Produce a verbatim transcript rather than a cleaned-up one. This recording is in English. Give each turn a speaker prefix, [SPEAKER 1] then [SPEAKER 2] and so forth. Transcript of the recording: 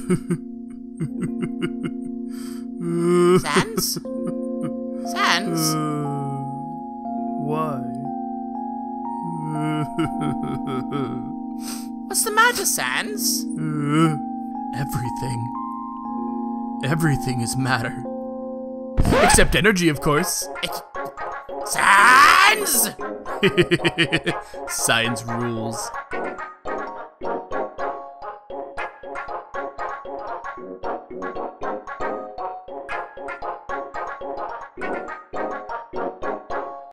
[SPEAKER 1] Sans? Sans?
[SPEAKER 2] Uh, why?
[SPEAKER 1] What's the matter, Sans?
[SPEAKER 2] Uh, everything. Everything is matter. Except energy, of course.
[SPEAKER 1] Sans!
[SPEAKER 2] Science rules.